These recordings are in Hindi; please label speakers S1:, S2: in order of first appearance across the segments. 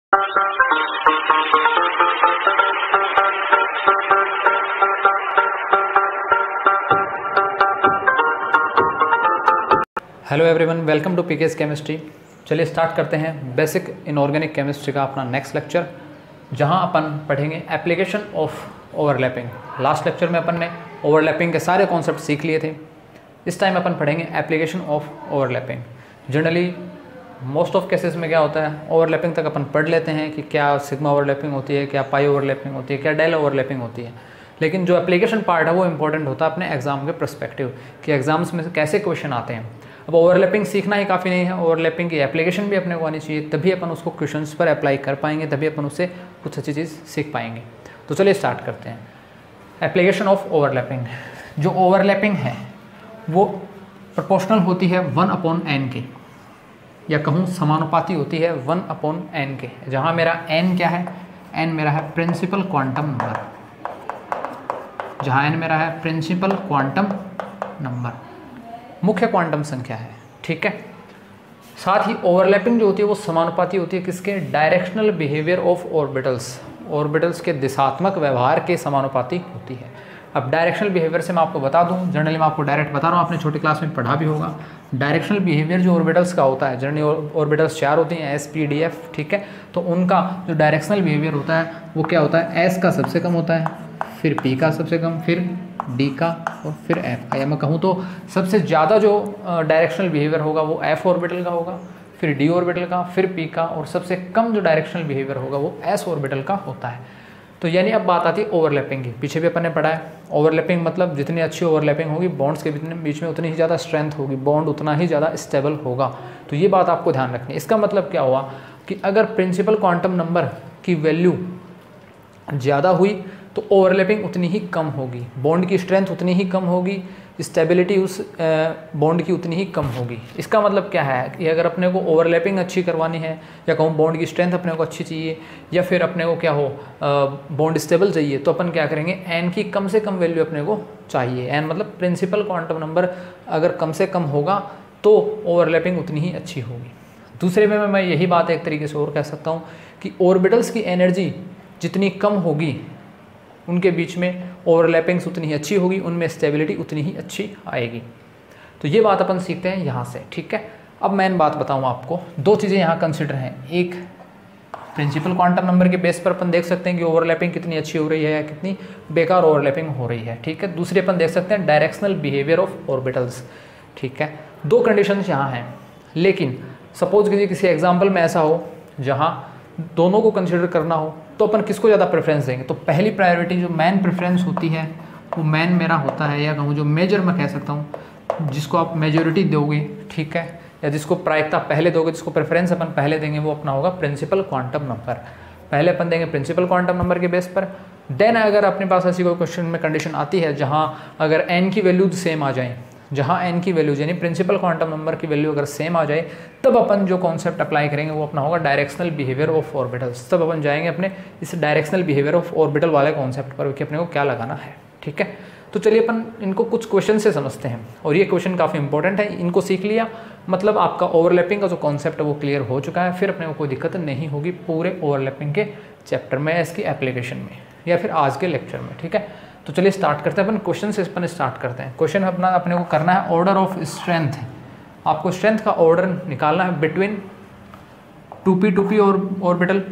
S1: Hello everyone, welcome to PKS chemistry. चलिए स्टार्ट करते हैं बेसिक इनऑर्गेनिक केमिस्ट्री का अपना नेक्स्ट लेक्चर, जहां अपन पढ़ेंगे application of overlapping. Last lecture में अपन ने ओवरलैपिंग के सारे कॉन्सेप्ट सीख लिए थे। इस टाइम अपन पढ़ेंगे application of overlapping. Generally most of cases में क्या होता है, ओवरलैपिंग तक अपन पढ़ लेते हैं कि क्या सिग्मा ओवरलैपिंग होती है, क्या पाई ओवरलैपिंग होती है, क्या डेल ओवरलैपिंग होती है। लेकिन जो एप्लीकेशन पार्ट है वो इंपॉर्टेंट होता है अपने एग्जाम के पर्सपेक्टिव, कि एग्जाम्स में से कैसे क्वेश्चन आते हैं। अब ओवरलैपिंग सीखना ही काफ़ी नहीं है, ओवरलैपिंग की एप्लीकेशन भी अपने को आनी चाहिए, तभी अपन उसको क्वेश्चंस पर अप्लाई कर पाएंगे, तभी अपन उससे कुछ अच्छी चीज़ सीख पाएंगे। तो चलिए स्टार्ट करते हैं। Application of overlapping. जो ओवरलैपिंग है वो प्रोपोर्शनल होती है 1/n के, या कहूँ समानुपाती होती है 1/n के, जहाँ मेरा n क्या है, n मेरा है प्रिंसिपल क्वांटम नंबर, जहाँ n मेरा है प्रिंसिपल क्वांटम नंबर, मुख्य क्वांटम संख्या है। ठीक है। साथ ही ओवरलैपिंग जो होती है वो समानुपाती होती है किसके, directional behaviour of orbitals, orbitals के दिशात्मक व्यवहार के समानुपाती होती है। अब डायरेक्शनल बिहेवियर से मैं आपको बता दूं, जनरली मैं आपको डायरेक्ट बता रहा हूँ, आपने छोटी क्लास में पढ़ा भी होगा। डायरेक्शनल बिहेवियर जो ऑर्बिटल्स का होता है, जनरली ऑर्बिटल्स 4 होती हैं, S P D F। ठीक है। तो उनका जो डायरेक्शनल बिहेवियर होता है वो क्या होता है, S का सबसे कम होता है, फिर P का सबसे कम, फिर D का, और फिर F का। या मैं कहूँ तो सबसे ज़्यादा जो डायरेक्शनल बिहेवियर होगा वो F ऑर्बिटल का होगा, फिर D ऑर्बिटल का, फिर P का, और सबसे कम जो डायरेक्शनल बिहेवियर होगा वो S ऑर्बिटल का होता है। तो यानी अब बात आती है ओवरलैपिंग की। पीछे भी अपन ने पढ़ा है, ओवरलैपिंग मतलब जितनी अच्छी ओवरलैपिंग होगी बॉन्ड्स के बीच में उतनी ही ज़्यादा स्ट्रेंथ होगी, बॉन्ड उतना ही ज़्यादा स्टेबल होगा। तो ये बात आपको ध्यान रखनी है। इसका मतलब क्या हुआ कि अगर प्रिंसिपल क्वांटम नंबर की वैल्यू ज़्यादा हुई तो ओवरलैपिंग उतनी ही कम होगी, बॉन्ड की स्ट्रेंथ उतनी ही कम होगी, स्टेबिलिटी उस बॉन्ड की उतनी ही कम होगी। इसका मतलब क्या है कि अगर अपने को ओवरलैपिंग अच्छी करवानी है, या कहूँ बॉन्ड की स्ट्रेंथ अपने को अच्छी चाहिए, या फिर अपने को क्या हो बॉन्ड स्टेबल चाहिए, तो अपन क्या करेंगे, n की कम से कम वैल्यू अपने को चाहिए। n मतलब प्रिंसिपल क्वांटम नंबर अगर कम से कम होगा तो ओवरलैपिंग उतनी ही अच्छी होगी। दूसरे में मैं यही बात एक तरीके से और कह सकता हूँ कि ऑर्बिटल्स की एनर्जी जितनी कम होगी उनके बीच में ओवरलैपिंग्स उतनी ही अच्छी होगी, उनमें स्टेबिलिटी उतनी ही अच्छी आएगी। तो ये बात अपन सीखते हैं यहाँ से। ठीक है। अब मैं बात बताऊँ आपको, दो चीज़ें यहाँ कंसिडर हैं। एक, प्रिंसिपल क्वांटम नंबर के बेस पर अपन देख सकते हैं कि ओवरलैपिंग कितनी अच्छी हो रही है या कितनी बेकार ओवरलैपिंग हो रही है। ठीक है। दूसरी अपन देख सकते हैं डायरेक्शनल बिहेवियर ऑफ ऑर्बिटल्स। ठीक है। दो कंडीशंस यहाँ हैं, लेकिन सपोज कीजिए किसी एग्जाम्पल में ऐसा हो जहाँ दोनों को कंसिडर करना हो, तो अपन किसको ज़्यादा प्रेफरेंस देंगे। तो पहली प्रायोरिटी जो मेन प्रेफरेंस होती है वो मेन मेरा होता है, या कहूँ जो मेजर मैं कह सकता हूँ, जिसको आप मेजोरिटी दोगे, ठीक है, या जिसको प्रायिकता पहले दोगे, जिसको प्रेफरेंस अपन पहले देंगे, वो अपना होगा प्रिंसिपल क्वांटम नंबर। पहले अपन देंगे प्रिंसिपल क्वांटम नंबर के बेस पर। देन अगर अपने पास ऐसी कोई क्वेश्चन में कंडीशन आती है जहाँ अगर n की वैल्यू सेम आ जाए, जहाँ n की वैल्यू यानी प्रिंसिपल क्वांटम नंबर की वैल्यू अगर सेम आ जाए, तब अपन जो कॉन्सेप्ट अप्लाई करेंगे वो अपना होगा डायरेक्शनल बिहेवियर ऑफ ऑर्बिटल्स। तब अपन जाएंगे अपने इस डायरेक्शनल बिहेवियर ऑफ ऑर्बिटल वाले कॉन्सेप्ट पर कि अपने को क्या लगाना है। ठीक है। तो चलिए अपन इनको कुछ क्वेश्चन से समझते हैं, और ये क्वेश्चन काफ़ी इंपॉर्टेंट है। इनको सीख लिया मतलब आपका ओवरलैपिंग का जो कॉन्सेप्ट है वो क्लियर हो चुका है, फिर अपने को कोई दिक्कत नहीं होगी पूरे ओवरलैपिंग के चैप्टर में, इसकी एप्लीकेशन में, या फिर आज के लेक्चर में। ठीक है। तो चलिए स्टार्ट करते हैं अपन क्वेश्चन से। अपन स्टार्ट करते हैं। क्वेश्चन अपना अपने को करना है ऑर्डर ऑफ स्ट्रेंथ। आपको स्ट्रेंथ का ऑर्डर निकालना है between 2p orbital,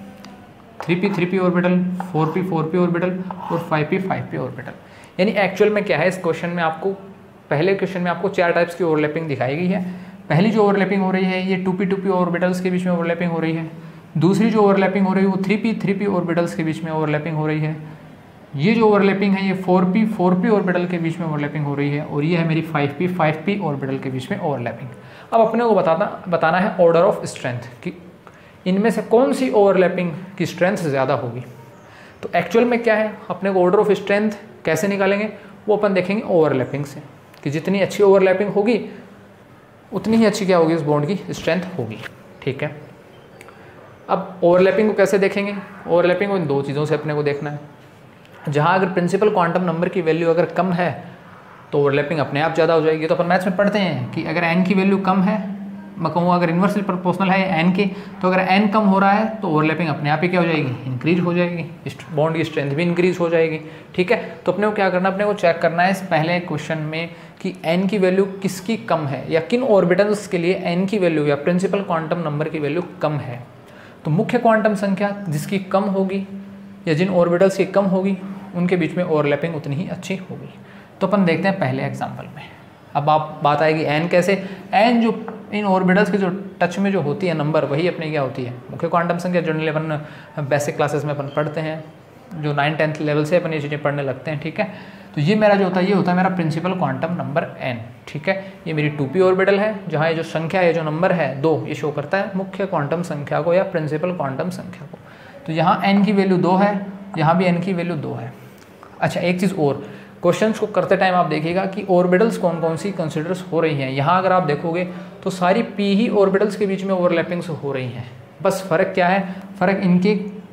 S1: 3p orbital, 4p orbital और 5p ऑर्बिटल। यानी एक्चुअल में क्या है, इस क्वेश्चन में आपको पहले क्वेश्चन में आपको 4 टाइप्स की ओवरलैपिंग दिखाई गई है। पहली जो ओवरलैपिंग हो रही है ये 2p ऑर्बिटल्स के बीच में ओवरलैपिंग हो रही है। दूसरी जो ओवरलैपिंग हो रही है वो 3p ऑर्बिटल्स के बीच में ओवरलैपिंग हो रही है। ये जो ओवरलैपिंग है ये 4p ऑर्बिटल के बीच में ओवरलैपिंग हो रही है, और ये है मेरी 5p ऑर्बिटल के बीच में ओवरलैपिंग। अब अपने को बताना है ऑर्डर ऑफ स्ट्रेंथ कि इनमें से कौन सी ओवरलैपिंग की स्ट्रेंथ ज़्यादा होगी। तो एक्चुअल में क्या है, अपने को ऑर्डर ऑफ स्ट्रेंथ कैसे निकालेंगे वो अपन देखेंगे ओवरलैपिंग से, कि जितनी अच्छी ओवरलैपिंग होगी उतनी ही अच्छी क्या होगी, इस बॉन्ड की स्ट्रेंथ होगी। ठीक है। अब ओवरलैपिंग को कैसे देखेंगे, ओवरलैपिंग को इन दो चीज़ों से अपने को देखना है। जहाँ अगर प्रिंसिपल क्वांटम नंबर की वैल्यू अगर कम है तो ओवरलैपिंग अपने आप ज़्यादा हो जाएगी। तो अपन मैथ्स में पढ़ते हैं कि अगर n की वैल्यू कम है मैं कहूँ अगर इन्वर्सली प्रोपोर्शनल है n के, तो अगर n कम हो रहा है तो ओवरलैपिंग अपने आप ही क्या हो जाएगी, इंक्रीज हो जाएगी, बॉन्ड की स्ट्रेंथ भी इंक्रीज हो जाएगी। ठीक है, तो अपने को क्या करना है, अपने को चेक करना है इस पहले क्वेश्चन में कि n की वैल्यू किसकी कम है, या किन ऑर्बिटल्स के लिए n की वैल्यू या प्रिंसिपल क्वांटम नंबर की वैल्यू कम है। तो मुख्य क्वांटम संख्या जिसकी कम होगी या जिन ऑर्बिटल्स की कम होगी उनके बीच में ओवरलैपिंग उतनी ही अच्छी होगी। तो अपन देखते हैं पहले एग्जाम्पल में। अब आप बात आएगी n कैसे, n जो इन ऑर्बिटल्स के जो टच में जो होती है नंबर, वही अपने क्या होती है मुख्य क्वांटम संख्या। जनरली अपन बेसिक क्लासेस में अपन पढ़ते हैं, जो 9th-10th लेवल से अपन ये चीज़ें पढ़ने लगते हैं। ठीक है, तो ये मेरा जो होता है, ये होता है मेरा प्रिंसिपल क्वांटम नंबर n। ठीक है, ये मेरी 2p ऑर्बिटल है, जहाँ ये जो संख्या है, जो नंबर है 2, ये शो करता है मुख्य क्वांटम संख्या को या प्रिंसिपल क्वांटम संख्या को। तो यहाँ n की वैल्यू 2 है, यहाँ भी n की वैल्यू 2 है। अच्छा, एक चीज़ और, क्वेश्चंस को करते टाइम आप देखिएगा कि ऑर्बिटल्स कौन कौन सी कंसिडर्स हो रही हैं। यहाँ अगर आप देखोगे तो सारी p ही ऑर्बिटल्स के बीच में ओवरलैपिंग्स हो रही हैं। बस फ़र्क क्या है, फ़र्क इनके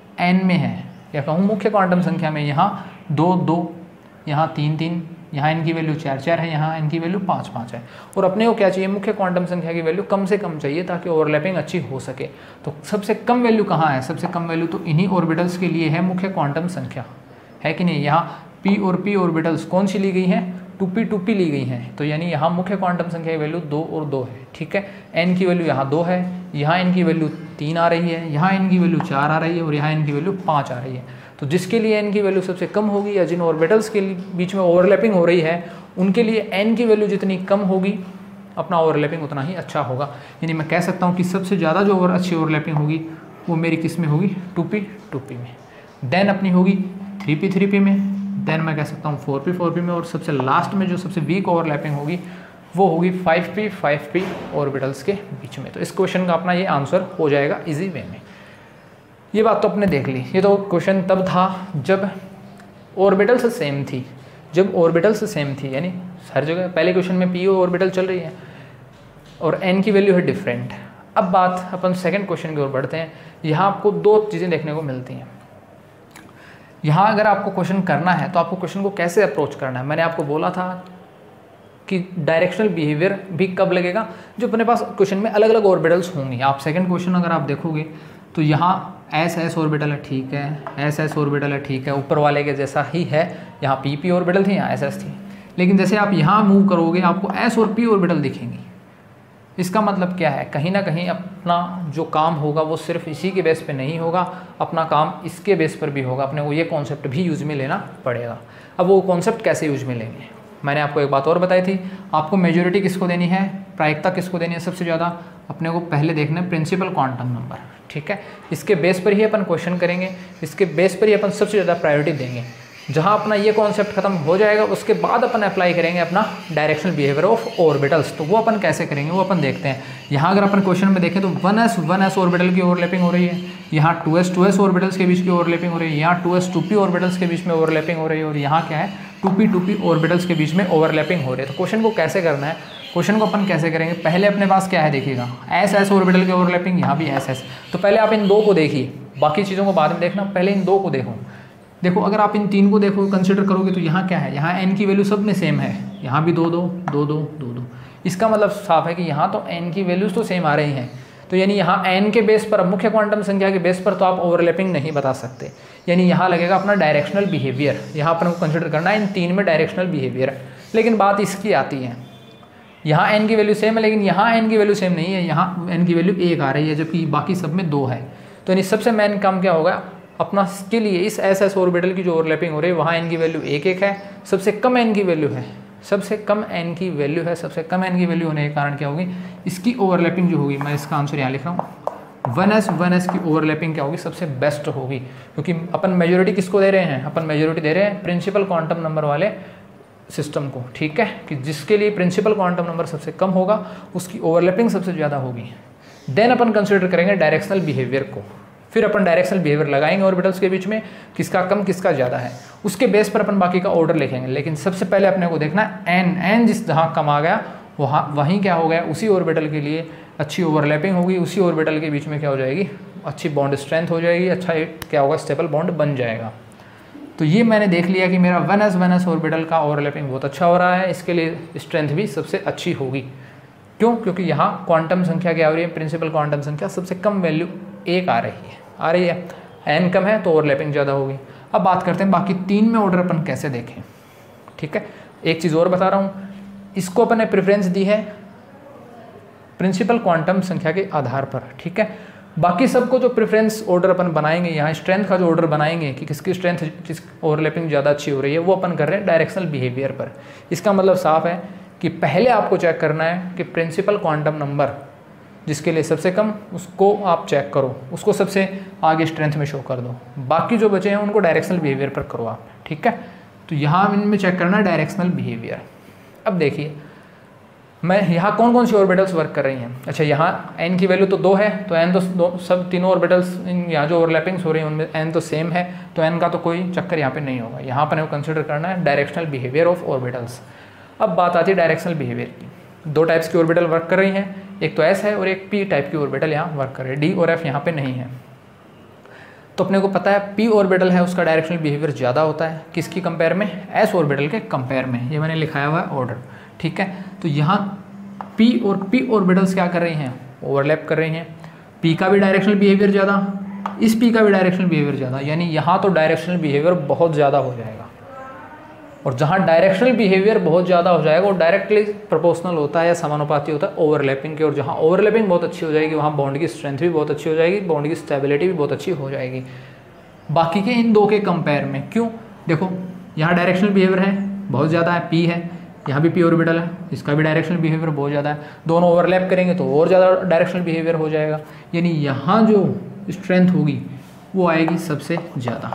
S1: n में है, या कहूँ मुख्य क्वांटम संख्या में। यहाँ 2 2, यहाँ 3 3, यहाँ इनकी वैल्यू 4 4 है, यहाँ इनकी वैल्यू 5 5 है। और अपने को क्या चाहिए, मुख्य क्वांटम संख्या की वैल्यू कम से कम चाहिए ताकि ओवरलैपिंग अच्छी हो सके। तो सबसे कम वैल्यू कहाँ है, सबसे कम वैल्यू तो इन्हीं ऑर्बिटल्स के लिए है मुख्य क्वांटम संख्या, है कि नहीं। यहाँ p और p ऑर्बिटल्स कौन सी ली गई हैं, 2p 2p ली गई हैं। तो यानी यहाँ मुख्य क्वांटम संख्या की वैल्यू 2 और 2 है। ठीक है, n की वैल्यू यहाँ 2 है, यहाँ इनकी वैल्यू 3 आ रही है, यहाँ इनकी वैल्यू 4 आ रही है, और यहाँ इनकी वैल्यू 5 आ रही है। तो जिसके लिए n की वैल्यू सबसे कम होगी, या जिन ऑर्बिटल्स के बीच में ओवरलैपिंग हो रही है, उनके लिए n की वैल्यू जितनी कम होगी अपना ओवरलैपिंग उतना ही अच्छा होगा। यानी मैं कह सकता हूँ कि सबसे ज़्यादा जो अच्छी ओवरलैपिंग होगी वो मेरी किस में होगी, 2p 2p में। देन अपनी होगी 3p 3p में, देन मैं कह सकता हूँ 4p 4p में, और सबसे लास्ट में जो सबसे वीक ओवरलैपिंग होगी वो होगी 5p 5p ऑर्बिटल्स के बीच में। तो इस क्वेश्चन का अपना ये आंसर हो जाएगा इजी वे में। ये बात तो आपने देख ली। ये तो क्वेश्चन तब था जब ऑर्बिटल्स सेम थी, जब ऑर्बिटल्स सेम थी, यानी हर जगह पहले क्वेश्चन में p ऑर्बिटल चल रही है और n की वैल्यू है डिफरेंट। अब बात अपन सेकंड क्वेश्चन की ओर बढ़ते हैं। यहाँ आपको 2 चीज़ें देखने को मिलती हैं। यहाँ अगर आपको क्वेश्चन करना है तो आपको क्वेश्चन को कैसे अप्रोच करना है। मैंने आपको बोला था कि डायरेक्शनल बिहेवियर भी कब लगेगा, जो अपने पास क्वेश्चन में अलग अलग ऑर्बिटल्स होंगी। आप सेकंड क्वेश्चन अगर आप देखोगे तो यहाँ एस एस ऑर्बिटल है, ठीक है, एस एस ऑर्बिटल है, ठीक है, ऊपर वाले के जैसा ही है। यहाँ पी पी ऑर्बिटल थी, यहाँ एस एस थी, लेकिन जैसे आप यहाँ मूव करोगे आपको एस और पी ऑर्बिटल दिखेंगी। इसका मतलब क्या है, कहीं ना कहीं अपना जो काम होगा वो सिर्फ इसी के बेस पे नहीं होगा, अपना काम इसके बेस पर भी होगा। अपने को ये कॉन्सेप्ट भी यूज में लेना पड़ेगा। अब वो कॉन्सेप्ट कैसे यूज में लेंगे, मैंने आपको एक बात और बताई थी। आपको मेजॉरिटी किसको देनी है, प्रायिकता किसको देनी है सबसे ज़्यादा, अपने को पहले देखना है प्रिंसिपल क्वांटम नंबर, ठीक है। इसके बेस पर ही अपन क्वेश्चन करेंगे, इसके बेस पर ही अपन सबसे ज़्यादा प्रायोरिटी देंगे। जहाँ अपना ये कॉन्सेप्ट खत्म हो जाएगा उसके बाद अपन अप्लाई करेंगे अपना डायरेक्शनल बिहेवियर ऑफ ऑर्बिटल्स। तो वो अपन कैसे करेंगे वो अपन देखते हैं। यहाँ अगर अपन क्वेश्चन में देखें तो 1s ऑर्बिटल की ओवरलैपिंग हो रही है, यहाँ 2s ऑर्बिटल्स के बीच की ओवरलैपिंग हो रही है, यहाँ 2s 2p ऑर्बिटल्स के बीच में ओवरलैपिंग हो रही है, और यहाँ क्या है 2p 2p ऑर्बिटल्स के बीच में ओवरलैपिंग हो रही है। तो क्वेश्चन को कैसे करना है, क्वेश्चन को अपन कैसे करेंगे, पहले अपने पास क्या है देखिएगा, एस ऑर्बिटल की ओवरलैपिंग, यहाँ भी एस। तो पहले आप इन 2 को देखिए, बाकी चीज़ों को बाद में देखना, पहले इन 2 को देखो। अगर आप इन 3 को देखो कंसिडर करोगे तो यहाँ क्या है, यहाँ n की वैल्यू सब में सेम है, यहाँ भी 2 2 2 2 2 2। इसका मतलब साफ है कि यहाँ तो n की वैल्यूज़ तो सेम आ रही हैं। तो यानी यहाँ n के बेस पर, मुख्य क्वांटम संख्या के बेस पर तो आप ओवरलैपिंग नहीं बता सकते। यानी यहाँ लगेगा अपना डायरेक्शनल बिहेवियर, यहाँ अपन को कंसिडर करना है इन 3 में डायरेक्शनल बिहेवियर। लेकिन बात इसकी आती है, यहाँ n की वैल्यू सेम है, लेकिन यहाँ n की वैल्यू सेम नहीं है, यहाँ n की वैल्यू 1 आ रही है, जबकि बाकी सब में 2 है। तो यानी सबसे मेन काम क्या होगा अपना, के लिए इस एस ऑर्बिटल की जो ओवरलैपिंग हो रही है वहाँ n की वैल्यू 1 1 है, सबसे कम n की वैल्यू है, सबसे कम n की वैल्यू है। सबसे कम n की वैल्यू होने के कारण क्या होगी, इसकी ओवरलैपिंग जो होगी, मैं इसका आंसर यहाँ लिख रहा हूँ, 1s की ओवरलैपिंग क्या होगी, सबसे बेस्ट होगी। क्योंकि अपन मेजॉरिटी किसको दे रहे हैं, अपन मेजॉरिटी दे रहे हैं प्रिंसिपल क्वांटम नंबर वाले सिस्टम को, ठीक है, कि जिसके लिए प्रिंसिपल क्वांटम नंबर सबसे कम होगा उसकी ओवरलैपिंग सबसे ज़्यादा होगी। देन अपन कंसिडर करेंगे डायरेक्शनल बिहेवियर को, फिर अपन डायरेक्शनल बिहेवियर लगाएंगे ऑर्बिटल्स के बीच में, किसका कम किसका ज़्यादा है, उसके बेस पर अपन बाकी का ऑर्डर लिखेंगे। लेकिन सबसे पहले अपने को देखना n जिस जहाँ कम आ गया वहीं क्या हो गया, उसी ऑर्बिटल के लिए अच्छी ओवरलैपिंग होगी, उसी ऑर्बिटल के बीच में क्या हो जाएगी, अच्छी बॉन्ड स्ट्रेंथ हो जाएगी, अच्छा क्या होगा, स्टेबल बॉन्ड बन जाएगा। तो ये मैंने देख लिया कि मेरा 1s ऑर्बिटल का ओवरलैपिंग बहुत अच्छा हो रहा है, इसके लिए स्ट्रेंथ भी सबसे अच्छी होगी। क्यों? क्योंकि यहाँ क्वांटम संख्या क्या हो रही है, प्रिंसिपल क्वांटम संख्या सबसे कम वैल्यू 1 आ रही है, एन कम है तो ओवरलैपिंग ज़्यादा होगी। अब बात करते हैं बाकी 3 में ऑर्डर अपन कैसे देखें। ठीक है, एक चीज़ और बता रहा हूँ, इसको अपन ने प्रेफरेंस दी है प्रिंसिपल क्वांटम संख्या के आधार पर। ठीक है, बाकी सबको जो प्रेफरेंस ऑर्डर अपन बनाएंगे, यहाँ स्ट्रेंथ का जो ऑर्डर बनाएंगे कि किसकी स्ट्रेंथ किस ओवरलैपिंग ज़्यादा अच्छी हो रही है, वो अपन कर रहे हैं डायरेक्शनल बिहेवियर पर। इसका मतलब साफ है कि पहले आपको चेक करना है कि प्रिंसिपल क्वांटम नंबर जिसके लिए सबसे कम, उसको आप चेक करो, उसको सबसे आगे स्ट्रेंथ में शो कर दो, बाकी जो बचे हैं उनको डायरेक्शनल बिहेवियर पर करो आप। ठीक है, तो यहाँ इनमें चेक करना है डायरेक्शनल बिहेवियर। अब देखिए मैं यहाँ कौन कौन सी ऑर्बिटल्स वर्क कर रही हैं। अच्छा, यहाँ n की वैल्यू तो 2 है, तो n तो सब तीनों ऑर्बिटल्स यहाँ जो ओवरलैपिंग्स हो रही हैं उनमें n तो सेम है, तो n का तो कोई चक्कर यहाँ पे नहीं होगा। यहाँ पर कंसिडर करना है डायरेक्शनल बिहेवियर ऑफ ऑर्बिटल्स। अब बात आती है डायरेक्शनल बिहेवियर की। 2 टाइप्स की ऑर्बिटल वर्क कर रही हैं, एक तो s है और एक p टाइप की ऑर्बिटल यहाँ वर्क कर रही है, d और f यहाँ पे नहीं है। तो अपने को पता है p ऑर्बिटल है उसका डायरेक्शनल बिहेवियर ज़्यादा होता है, किसकी कंपेयर में, s ऑर्बिटल के कंपेयर में। ये मैंने लिखाया हुआ है ऑर्डर। ठीक है, तो यहाँ p और p ऑर्बिटल्स क्या कर रही हैं, ओवरलैप कर रही हैं। p का भी डायरेक्शनल बिहेवियर ज़्यादा, इस p का भी डायरेक्शनल बिहेवियर ज़्यादा, यानी यहाँ तो डायरेक्शनल बिहेवियर बहुत ज़्यादा हो जाएगा। और जहाँ डायरेक्शनल बिहेवियर बहुत ज़्यादा हो जाएगा वो डायरेक्टली प्रोपोर्शनल होता है या समानुपाती होता है ओवरलैपिंग के। और जहाँ ओवरलैपिंग बहुत अच्छी हो जाएगी वहाँ बॉन्ड की स्ट्रेंथ भी बहुत अच्छी हो जाएगी, बॉन्ड की स्टेबिलिटी भी बहुत अच्छी हो जाएगी बाकी के इन 2 के कंपेयर में। क्यों? देखो यहाँ डायरेक्शनल बिहेवियर है बहुत ज़्यादा है, p है, यहाँ भी p ऑर्बिटल है, इसका भी डायरेक्शनल बिहेवियर बहुत ज़्यादा है, दोनों ओवरलैप करेंगे तो और ज़्यादा डायरेक्शनल बिहेवियर हो जाएगा। यानी यहाँ जो स्ट्रेंथ होगी वो आएगी सबसे ज़्यादा,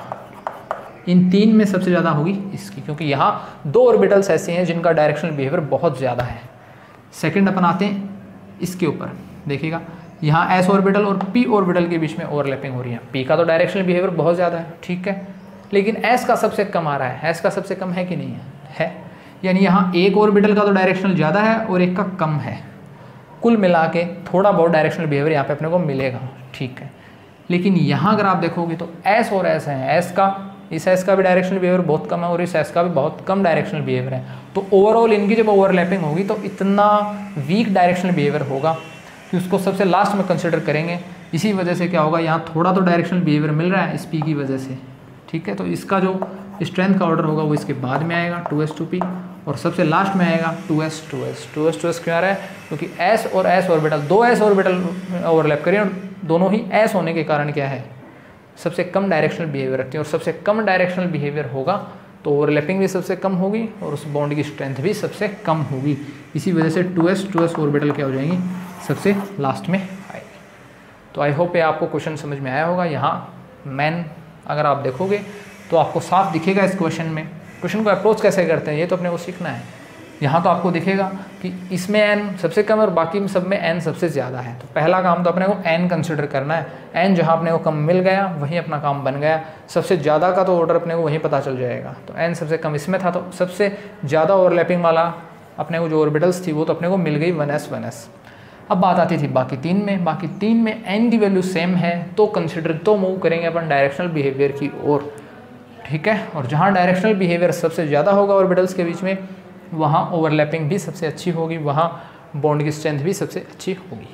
S1: इन 3 में सबसे ज़्यादा होगी इसकी, क्योंकि यहाँ 2 ऑर्बिटल्स ऐसे हैं जिनका डायरेक्शनल बिहेवियर बहुत ज़्यादा है। सेकंड अपन आते हैं इसके ऊपर, देखिएगा यहाँ s ऑर्बिटल और p ऑर्बिटल के बीच में ओवरलैपिंग हो रही है। p का तो डायरेक्शनल बिहेवियर बहुत ज़्यादा है, ठीक है, लेकिन s का सबसे कम आ रहा है। s का सबसे कम है कि नहीं है? यानी यहाँ एक ऑर्बिटल का तो डायरेक्शनल ज़्यादा है और एक का कम है, कुल मिला के थोड़ा बहुत डायरेक्शनल बिहेवियर यहाँ पे अपने को मिलेगा। ठीक है, लेकिन यहाँ अगर आप देखोगे तो s और s है, इस s का भी डायरेक्शनल बिहेवियर बहुत कम है और इस s का भी बहुत कम डायरेक्शनल बिहेवियर है। तो ओवरऑल इनकी जब ओवरलैपिंग होगी तो इतना वीक डायरेक्शनल बिहेवियर होगा कि उसको सबसे लास्ट में कंसिडर करेंगे। इसी वजह से क्या होगा, यहाँ थोड़ा तो डायरेक्शनल बिहेवियर मिल रहा है इस p की वजह से। ठीक है, तो इसका जो स्ट्रेंथ का ऑर्डर होगा वो इसके बाद में आएगा 2s 2p और सबसे लास्ट में आएगा 2s 2s क्यों आ रहा है? क्योंकि s और s orbital 2s orbital overlap करें और दोनों ही s होने के कारण क्या है, सबसे कम डायरेक्शनल बिहेवियर रखती है। और सबसे कम डायरेक्शनल बिहेवियर होगा तो ओवरलैपिंग भी सबसे कम होगी और उस बॉन्ड की स्ट्रेंथ भी सबसे कम होगी। इसी वजह से 2s ऑर्बिटल क्या हो जाएंगी, सबसे लास्ट में आएगी। तो आई होप ये आपको क्वेश्चन समझ में आया होगा। यहाँ मैन अगर आप देखोगे तो आपको साफ दिखेगा इस क्वेश्चन को अप्रोच कैसे करते हैं ये तो अपने को सीखना है। यहाँ तो आपको दिखेगा कि इसमें n सबसे कम और बाकी में सब में n सबसे ज़्यादा है। तो पहला काम तो अपने को n कंसिडर करना है। n जहाँ अपने को कम मिल गया वहीं अपना काम बन गया। सबसे ज़्यादा का तो ऑर्डर अपने को वहीं पता चल जाएगा। तो n सबसे कम इसमें था तो सबसे ज़्यादा ओवरलैपिंग वाला अपने को जो ऑर्बिटल्स थी वो तो अपने को मिल गई 1s। अब बात आती थी बाकी 3 में। बाकी 3 में n की वैल्यू सेम है तो मूव करेंगे अपन डायरेक्शनल बिहेवियर की ओर। ठीक है, और जहाँ डायरेक्शनल बिहेवियर सबसे ज़्यादा होगा ऑर्बिटल्स के बीच में वहाँ ओवरलैपिंग भी सबसे अच्छी होगी, वहाँ बॉन्ड की स्ट्रेंथ भी सबसे अच्छी होगी।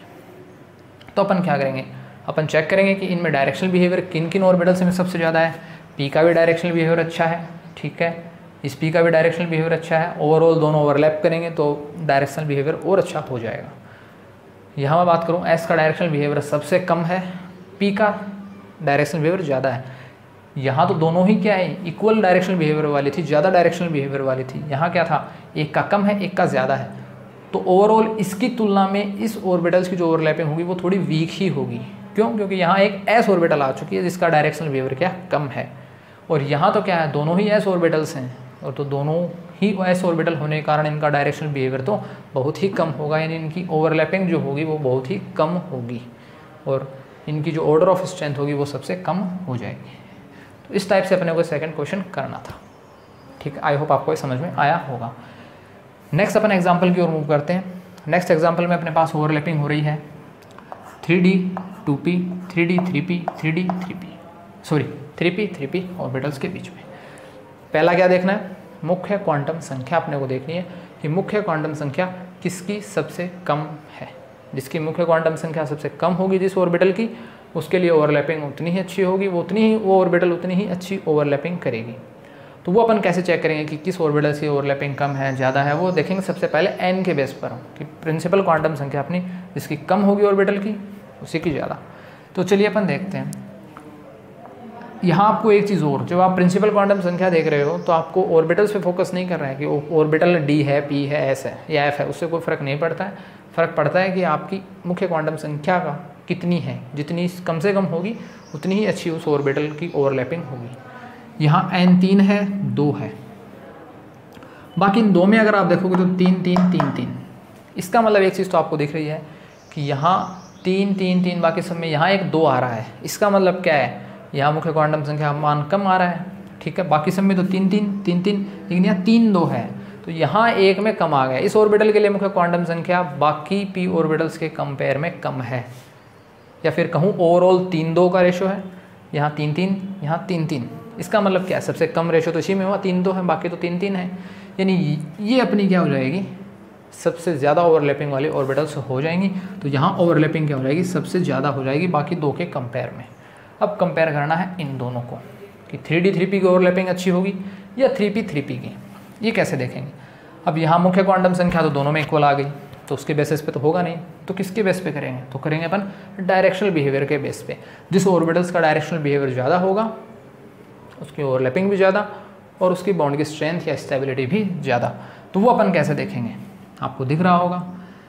S1: तो अपन क्या करेंगे, अपन चेक करेंगे कि इनमें डायरेक्शनल बिहेवियर किन किन ऑर्बिटल्स में सबसे ज़्यादा है। p का भी डायरेक्शनल बिहेवियर अच्छा है, ठीक है, इस p का भी डायरेक्शनल बिहेवियर अच्छा है। ओवरऑल दोनों ओवरलैप करेंगे तो डायरेक्शनल बिहेवियर और अच्छा हो जाएगा। यहाँ मैं बात करूँ s का डायरेक्शनल बिहेवियर सबसे कम है, p का डायरेक्शनल बिहेवियर ज़्यादा है। यहाँ तो दोनों ही क्या है, इक्वल डायरेक्शनल बिहेवियर वाली थी, ज़्यादा डायरेक्शनल बिहेवियर वाली थी। यहाँ क्या था, एक का कम है एक का ज़्यादा है। तो ओवरऑल इसकी तुलना में इस ऑर्बिटल्स की जो ओवरलैपिंग होगी वो थोड़ी वीक ही होगी। क्यों? क्योंकि यहाँ एक s ऑर्बिटल आ चुकी है जिसका डायरेक्शनल बिहेवियर क्या कम है, और यहाँ तो क्या है, दोनों ही s ऑर्बिटल्स हैं और तो दोनों ही s ऑर्बिटल होने के कारण इनका डायरेक्शनल बिहेवियर तो बहुत ही कम होगा, यानी इनकी ओवरलैपिंग जो होगी वो बहुत ही कम होगी और इनकी जो ऑर्डर ऑफ स्ट्रेंथ होगी वो सबसे कम हो जाएगी। तो इस टाइप से अपने को सेकंड क्वेश्चन करना था। ठीक है, आई होप आपको ये समझ में आया होगा। नेक्स्ट अपन एग्जांपल की ओर मूव करते हैं। नेक्स्ट एग्जांपल में अपने पास ओवरलैपिंग हो रही है 3d 2p 3d 3p 3d 3p sorry 3p 3p orbitals के बीच में। पहला क्या देखना है, मुख्य क्वांटम संख्या अपने को देखनी है कि मुख्य क्वांटम संख्या किसकी सबसे कम है। जिसकी मुख्य क्वांटम संख्या सबसे कम होगी जिस ऑर्बिटल की, उसके लिए ओवरलैपिंग उतनी ही अच्छी होगी, वो ऑर्बिटल उतनी ही अच्छी ओवरलैपिंग करेगी। तो वो अपन कैसे चेक करेंगे कि किस ऑर्बिटल से ओवरलैपिंग कम है ज़्यादा है, वो देखेंगे सबसे पहले n के बेस पर कि प्रिंसिपल क्वांटम संख्या अपनी जिसकी कम होगी ऑर्बिटल की उसी की ज़्यादा। तो चलिए अपन देखते हैं। यहाँ आपको एक चीज़ और, जब आप प्रिंसिपल क्वांटम संख्या देख रहे हो तो आपको ऑर्बिटल्स पे फोकस नहीं कर रहा है कि ऑर्बिटल d है, p है, s है या f है, उससे कोई फ़र्क नहीं पड़ता है। फ़र्क पड़ता है कि आपकी मुख्य क्वांटम संख्या का कितनी है, जितनी कम से कम होगी उतनी ही अच्छी उस ऑर्बिटल की ओवरलैपिंग होगी। यहाँ n 3 है, 2 है, बाकी इन दो में अगर आप देखोगे तो 3 3 3 3। इसका मतलब एक चीज़ तो आपको दिख रही है कि यहाँ 3 3 3, बाकी सब में यहाँ एक 2 आ रहा है। इसका मतलब क्या है, यहाँ मुख्य क्वांटम संख्या मान कम आ रहा है, ठीक है। बाकी सब में तो 3 3 3 3, लेकिन यहाँ 3 2 है, तो यहाँ एक में कम आ गया। इस ऑर्बिटल के लिए मुख्य क्वांटम संख्या बाकी p ऑर्बिटल्स के कंपेयर में कम है, या फिर कहूँ ओवरऑल 3 2 का रेशो है। यहाँ 3 3, यहाँ 3 3। इसका मतलब क्या है, सबसे कम रेशो तो इसी में हुआ 3 2 है, बाकी तो 3 3 है। यानी ये अपनी क्या हो जाएगी, सबसे ज़्यादा ओवरलैपिंग वाली ऑर्बिटल्स हो जाएंगी। तो यहाँ ओवरलैपिंग क्या हो जाएगी, सबसे ज़्यादा हो जाएगी बाकी दो के कंपेयर में। अब कंपेयर करना है इन दोनों को कि 3d 3p की ओवरलैपिंग अच्छी होगी या 3p 3p की। ये कैसे देखेंगे, अब यहाँ मुख्य क्वांटम संख्या तो दोनों में इक्वल आ गई, तो उसके बेसिस पे तो होगा नहीं, तो किसके बेस पे करेंगे, तो करेंगे अपन डायरेक्शनल बिहेवियर के बेस पे। जिस ऑर्बिटल्स का डायरेक्शनल बिहेवियर ज़्यादा होगा उसकी ओवरलैपिंग भी ज़्यादा और उसकी बॉन्ड की स्ट्रेंथ या स्टेबिलिटी भी ज़्यादा। तो वो अपन कैसे देखेंगे, आपको दिख रहा होगा।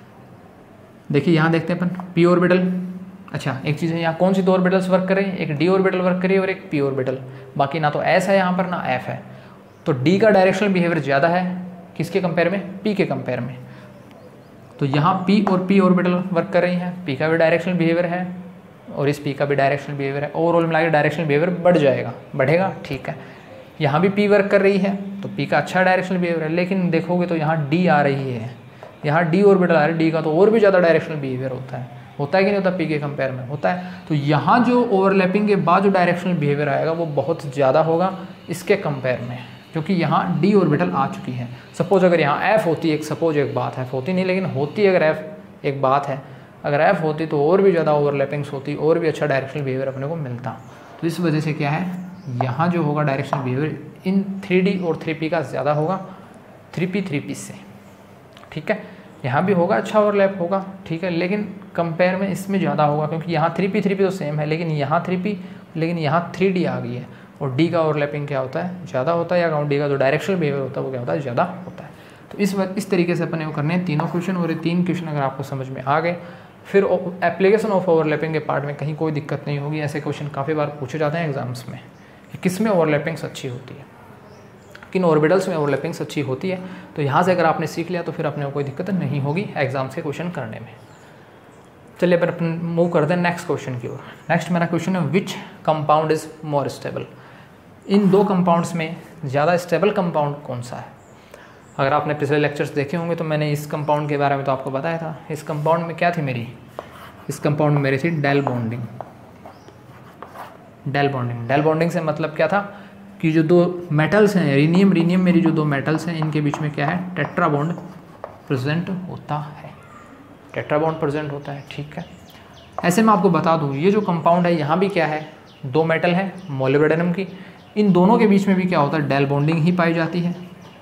S1: देखिए यहाँ देखते हैं अपन p ऑर्बिटल। अच्छा एक चीज़ है, यहाँ कौन सी दो ऑर्बिटल्स वर्क कर रही है, एक d ऑर्बिटल वर्क कर रही है और एक p ऑर्बिटल। बाकी ना तो s है यहाँ पर ना f है। तो d का डायरेक्शनल बिहेवियर ज़्यादा है किसके कंपेयर में, p के कंपेयर में। तो यहाँ p और p ऑर्बिटल वर्क कर रही हैं, p का भी डायरेक्शनल बिहेवियर है और इस p का भी डायरेक्शनल बिहेवियर है। ओवरऑल मिला के डायरेक्शनल बिहेवियर बढ़ जाएगा, बढ़ेगा, ठीक है। यहाँ भी p वर्क कर रही है तो p का अच्छा डायरेक्शनल बिहेवियर है, लेकिन देखोगे तो यहाँ d आ रही है, यहाँ d ऑर्बिटल आ रही है, d का तो और भी ज़्यादा डायरेक्शनल बिहेवियर होता है कि नहीं होता, p के कंपेयर में होता है। तो यहाँ जो ओवरलैपिंग के बाद जो डायरेक्शनल बिहेवियर आएगा वो बहुत ज़्यादा होगा इसके कंपेयर में, क्योंकि यहाँ d ऑर्बिटल आ चुकी है। सपोज अगर यहाँ f होती, एक बात है, होती नहीं लेकिन होती अगर f एक बात है, अगर f होती तो और भी ज़्यादा ओवरलैपिंग्स होती और भी अच्छा डायरेक्शनल बिहेवियर अपने को मिलता। तो इस वजह से क्या है, यहाँ जो होगा डायरेक्शनल बिहेवियर इन 3d और 3p का ज़्यादा होगा 3p 3p से, ठीक है। यहाँ भी होगा, अच्छा ओवरलैप होगा, ठीक है, लेकिन कंपेयर में इसमें ज़्यादा होगा क्योंकि यहाँ 3p 3p तो सेम है, लेकिन यहाँ 3p, लेकिन यहाँ 3d आ गई है और d का ओवरलैपिंग क्या होता है, ज़्यादा होता है, या d का जो डायरेक्शनल बिहेवियर होता है वो क्या होता है, ज़्यादा होता है। तो इस तरीके से अपने को करने हैं तीनों क्वेश्चन, और ये 3 क्वेश्चन अगर आपको समझ में आ गए फिर एप्लीकेशन ऑफ ओवरलैपिंग के पार्ट में कहीं कोई दिक्कत नहीं होगी। ऐसे क्वेश्चन काफ़ी बार पूछे जाते हैं एग्जाम्स में कि किस में ओवरलैपिंग्स अच्छी होती है, किन ऑर्बिटल्स में ओवरलैपिंग्स अच्छी होती है। तो यहाँ से अगर आपने सीख लिया तो फिर अपने को कोई दिक्कत नहीं होगी एग्जाम्स के क्वेश्चन करने में। चलिए पर अपन मूव करते हैं नेक्स्ट क्वेश्चन की ओर। नेक्स्ट मेरा क्वेश्चन है which compound is more stable. इन दो कंपाउंड्स में ज़्यादा स्टेबल कंपाउंड कौन सा है। अगर आपने पिछले लेक्चर्स देखे होंगे तो मैंने इस कंपाउंड के बारे में तो आपको बताया था। इस कंपाउंड में क्या थी मेरी, इस कंपाउंड में मेरी थी डेल बॉन्डिंग। डेल बॉन्डिंग से मतलब क्या था कि जो दो मेटल्स हैं, रीनियम मेरी जो दो मेटल्स हैं इनके बीच में क्या है, टेट्रा बॉन्ड प्रेजेंट होता है, टेट्रा बॉन्ड प्रेजेंट होता है, ठीक है। ऐसे मैं आपको बता दूँ ये जो कंपाउंड है यहाँ भी क्या है, दो मेटल है मोलिब्डेनम की, इन दोनों के बीच में भी क्या होता है, डेल बॉन्डिंग ही पाई जाती है।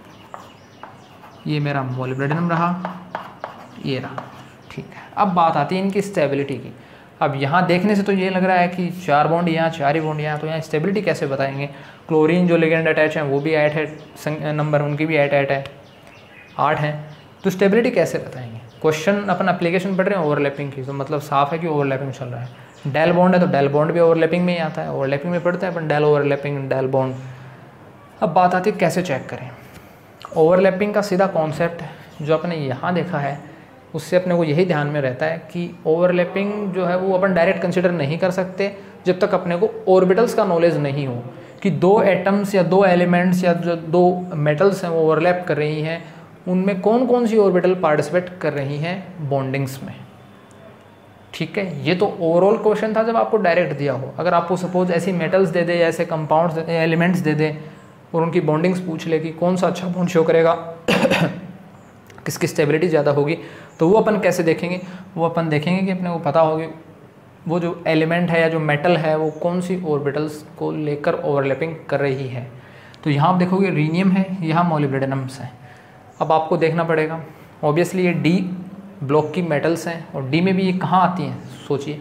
S1: ये मेरा मोलिब्डेनम रहा, ये रहा, ठीक है। अब बात आती है इनकी स्टेबिलिटी की। अब यहाँ देखने से तो ये लग रहा है कि 4 बॉन्ड यहाँ, 4 ही बॉन्ड यहाँ, तो यहाँ स्टेबिलिटी कैसे बताएंगे। क्लोरीन जो लिगेंड अटैच है वो भी 8 है, नंबर उनकी भी 8 है, 8 है, तो स्टेबिलिटी कैसे बताएंगे। क्वेश्चन अपन एप्लीकेशन पढ़ रहे हैं ओवरलैपिंग की, तो मतलब साफ है कि ओवरलैपिंग चल रहा है। डेल बॉन्ड है तो डेल बॉन्ड भी ओवरलैपिंग में ही आता है, ओवरलैपिंग में पढ़ते हैं अपन डेल ओवरलैपिंग, डेल बॉन्ड। अब बात आती है कैसे चेक करें। ओवरलैपिंग का सीधा कॉन्सेप्ट जो अपने यहाँ देखा है उससे अपने को यही ध्यान में रहता है कि ओवरलैपिंग जो है वो अपन डायरेक्ट कंसिडर नहीं कर सकते जब तक अपने को ऑर्बिटल्स का नॉलेज नहीं हो कि दो एटम्स या दो एलिमेंट्स या जो दो मेटल्स हैं वो ओवरलैप कर रही हैं, उनमें कौन कौन सी ऑर्बिटल पार्टिसिपेट कर रही हैं बॉन्डिंग्स में, ठीक है। ये तो ओवरऑल क्वेश्चन था जब आपको डायरेक्ट दिया हो। अगर आपको सपोज ऐसी मेटल्स दे दे या ऐसे कंपाउंड्स एलिमेंट्स दे दे और उनकी बॉन्डिंग्स पूछ ले कि कौन सा अच्छा बॉन्ड शो करेगा किसकी स्टेबिलिटी ज़्यादा होगी। तो वो अपन कैसे देखेंगे, वो अपन देखेंगे कि अपने को पता होगी वो जो एलिमेंट है या जो मेटल है वो कौन सी ऑर्बिटल्स को लेकर ओवरलैपिंग कर रही है। तो यहाँ आप देखोगे रीनियम है, यहाँ मोलिब्डेनम्स है। अब आपको देखना पड़ेगा, ऑब्वियसली ये डी ब्लॉक की मेटल्स हैं और डी में भी ये कहाँ आती हैं, सोचिए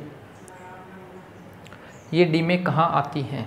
S1: ये डी में कहाँ आती हैं।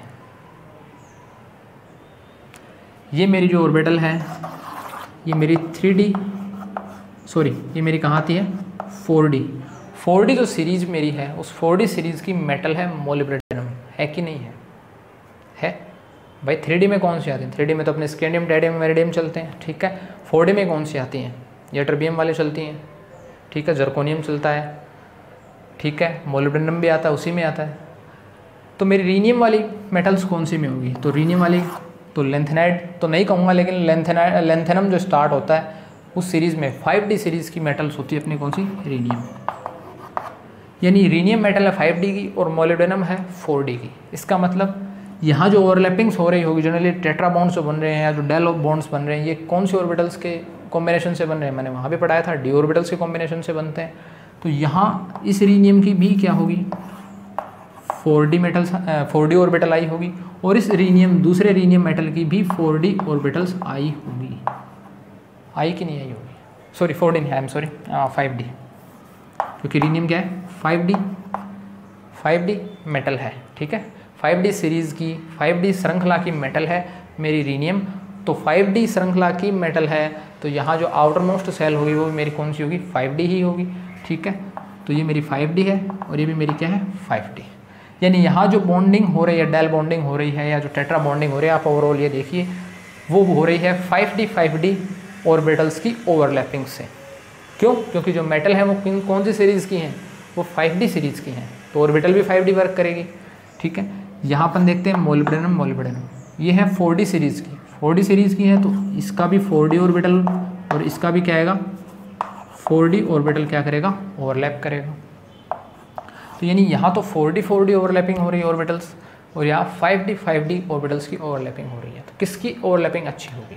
S1: ये मेरी जो ऑर्बिटल है ये मेरी 3D सॉरी ये मेरी कहाँ आती है 4D जो सीरीज़ मेरी है उस 4D सीरीज़ की मेटल है मोलिब्डेनम, है कि नहीं है भाई। 3D में कौन सी आती है, 3D में तो अपने स्कैंडियम टेडियम मेरिडियम चलते हैं, ठीक है। 4D में कौन सी आती हैं, ये टर्बियम वाले चलती हैं, ठीक है, जर्कोनियम चलता है, ठीक है, मोलिब्डेनम भी आता है, उसी में आता है। तो मेरी रीनियम वाली मेटल्स कौन सी में होगी, तो रीनियम वाली तो लेंथेनाइड तो नहीं कहूँगा, लेकिन लेंथेनम जो स्टार्ट होता है उस सीरीज़ में 5D सीरीज़ की मेटल्स होती है अपनी कौन सी, रीनियम। यानी रीनियम मेटल है 5D की और मोलिब्डेनम है 4D की। इसका मतलब यहाँ जो ओवरलैपिंग्स हो रही होगी, जनरली टेट्रा बॉन्ड्स जो बन रहे हैं या जो डेल बॉन्ड्स बन रहे हैं, ये कौन सी ऑर्बिटल्स के कॉम्बिनेशन से बन रहे हैं, मैंने वहाँ भी पढ़ाया था डी ऑर्बिटल्स के कॉम्बिनेशन से बनते हैं। तो यहाँ इस रीनियम की भी क्या होगी 4D ऑर्बिटल आई होगी और इस रीनियम दूसरे रीनियम मेटल की भी 4D ऑर्बिटल्स आई होगी, आई कि नहीं आई होगी, सॉरी 4D नहीं, आई एम सॉरी 5D, क्योंकि रीनियम क्या है 5D मेटल है, ठीक है। 5D सीरीज़ की 5D श्रृंखला की मेटल है मेरी रीनियम। तो 5D श्रृंखला की मेटल है तो यहाँ जो आउटर मोस्ट सेल होगी वो मेरी कौन सी होगी 5D ही होगी, ठीक है। तो ये मेरी 5D है और ये भी मेरी क्या है 5D। यानी यहाँ जो बॉन्डिंग हो रही है, डेल बॉन्डिंग हो रही है या जो टेट्रा बॉन्डिंग हो रही है, आप ओवरऑल ये देखिए वो हो रही है 5D ऑर्बिटल्स की ओवरलैपिंग से। क्यों, क्योंकि जो मेटल है वो कौन सी सीरीज़ की हैं, वो 5D सीरीज़ की हैं, तो ऑर्बिटल भी 5D वर्क करेगी, ठीक है। यहाँ अपन देखते हैं मोलिब्डेनम ये है 4D सीरीज़ की, 4D सीरीज़ की है तो इसका भी 4D ऑर्बिटल और इसका भी क्या आएगा 4D ऑर्बिटल क्या करेगा, ओवरलैप करेगा। तो यानी यहाँ तो 4D ओवरलैपिंग हो रही है ऑर्बिटल्स और यहाँ 5D ऑर्बिटल्स की ओवरलैपिंग हो रही है। तो किसकी ओवरलैपिंग अच्छी होगी,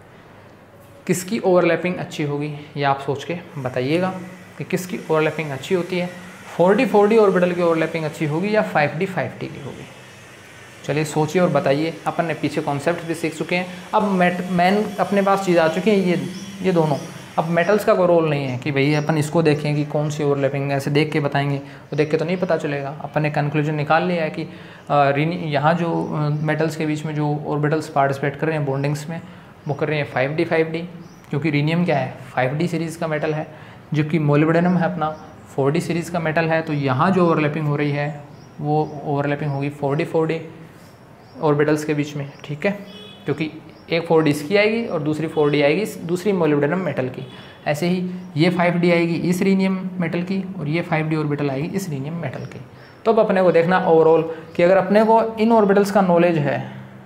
S1: किसकी ओवरलैपिंग अच्छी होगी, ये आप सोच के बताइएगा कि किसकी ओवरलैपिंग अच्छी होती है, 4D ऑर्बिटल की ओवरलैपिंग अच्छी होगी या 5D की होगी। चलिए सोचिए और बताइए। अपन ने पीछे कॉन्सेप्ट भी सीख चुके हैं, अब मेन अपने पास चीज़ आ चुकी है ये दोनों। अब मेटल्स का कोई रोल नहीं है कि भाई अपन इसको देखें कि कौन सी ओवरलैपिंग, ऐसे देख के बताएंगे, वो देख के तो नहीं पता चलेगा। अपन ने कंक्लूजन निकाल लिया है कि यहाँ जो मेटल्स के बीच में जो ऑर्बिटल्स पार्टिसिपेट कर रहे हैं बॉन्डिंग्स में वो कर रहे हैं 5D, क्योंकि रीनियम क्या है 5D सीरीज़ का मेटल है, जबकि मोलिब्डेनम है अपना 4D सीरीज़ का मेटल है। तो यहाँ जो ओवरलैपिंग हो रही है वो ओवरलैपिंग होगी 4D ऑर्बिटल्स के बीच में, ठीक है, क्योंकि एक 4D इसकी आएगी और दूसरी 4D आएगी दूसरी मोलिब्डेनम मेटल की। ऐसे ही ये 5D आएगी इस रीनियम मेटल की और ये 5D ऑर्बिटल आएगी इस रीनियम मेटल की। तो अब अपने को देखना ओवरऑल कि अगर अपने को इन ऑर्बिटल्स का नॉलेज है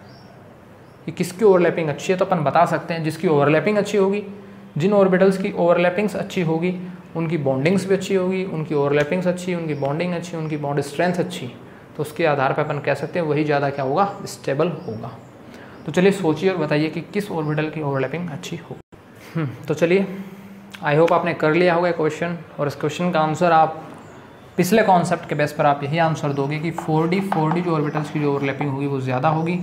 S1: कि किसकी ओवरलैपिंग अच्छी है, तो अपन बता सकते हैं जिसकी ओवरलैपिंग अच्छी होगी, जिन ऑर्बिटल्स की ओवरलैपिंग्स अच्छी होगी उनकी बॉन्डिंग्स भी अच्छी होगी, उनकी ओवरलैपिंग्स अच्छी, उनकी बॉन्डिंग अच्छी, उनकी बॉन्ड स्ट्रेंथ अच्छी, तो उसके आधार पर अपन कह सकते हैं वही ज़्यादा क्या होगा, स्टेबल होगा। तो चलिए सोचिए और बताइए कि किस ऑर्बिटल की ओवरलैपिंग अच्छी होगी। तो चलिए आई होप आपने कर लिया होगा क्वेश्चन, और इस क्वेश्चन का आंसर आप पिछले कॉन्सेप्ट के बेस पर आप यही आंसर दोगे कि 4D जो ऑर्बिटल्स की जो ओवरलैपिंग होगी वो ज़्यादा होगी